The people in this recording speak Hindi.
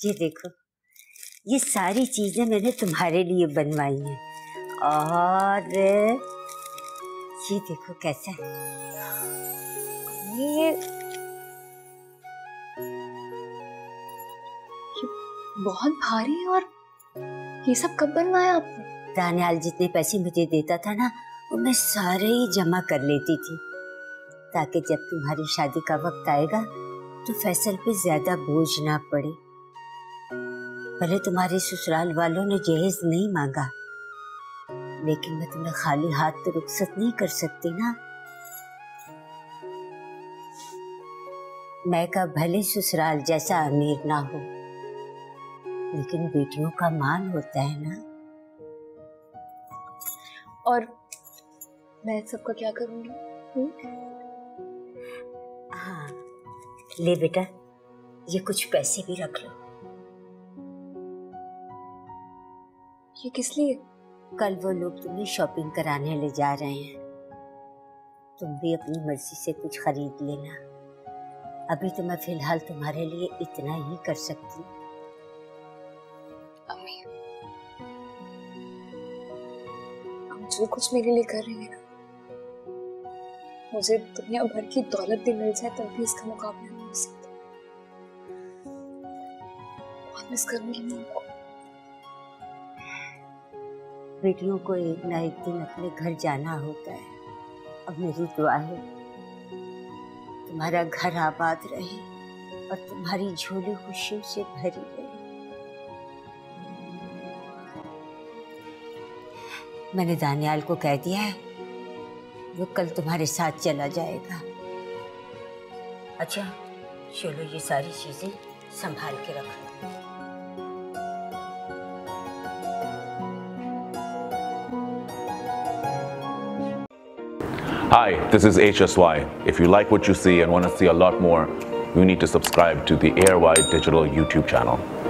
ये देखो, ये सारी चीजें मैंने तुम्हारे लिए बनवाई हैं। और ये देखो कैसा है। ये बहुत भारी है। और ये सब कब बनवाया आपने? दानियाल जितने पैसे मुझे देता था ना, वो मैं सारे ही जमा कर लेती थी, ताकि जब तुम्हारी शादी का वक्त आएगा तो फैसल पे ज्यादा बोझ ना पड़े। भले तुम्हारे ससुराल वालों ने जहेज नहीं मांगा, लेकिन मैं तुम्हें खाली हाथ तो रुखसत नहीं कर सकती ना। मैं का भले ससुराल जैसा अमीर ना हो, लेकिन बेटियों का मान होता है ना। और मैं सबका क्या करूंगी? हाँ, ले बेटा, ये कुछ पैसे भी रख लो। ये किस लिए? कल वो लोग तुम्हें शॉपिंग कराने ले जा रहे हैं, तुम भी अपनी मर्जी से कुछ खरीद लेना। अभी तो मैं फिलहाल तुम्हारे लिए इतना ही कर सकती हूँ। अम्मी, आप जो कुछ मेरे लिए कर रही है ना, मुझे दुनिया भर की दौलत भी मिल जाए तब भी इसका मुकाबला नहीं हो सकता। बहुत मिस करूंगी मैं आपको। बेटियों को एक ना एक दिन अपने घर जाना होता है। अब मेरी दुआ है तुम्हारा घर आबाद रहे और तुम्हारी झोली खुशियों से भरी रहे। मैंने दानियाल को कह दिया है, वो कल तुम्हारे साथ चला जाएगा। अच्छा चलो, ये सारी चीजें संभाल के रख लो। Hi, this is HSY. If you like what you see and want to see a lot more, you need to subscribe to the AirY Digital YouTube channel.